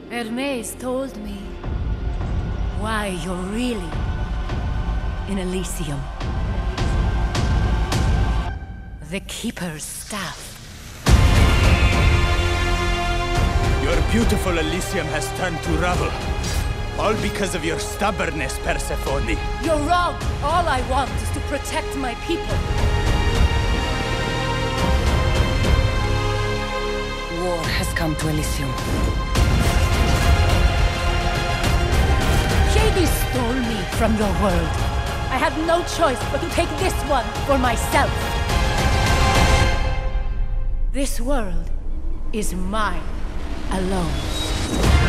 Hermes told me why you're really in Elysium. The Keeper's staff. Your beautiful Elysium has turned to rubble. All because of your stubbornness, Persephone. You're wrong. All I want is to protect my people. War has come to Elysium. Hades stole me from your world. I had no choice but to take this one for myself. This world is mine alone.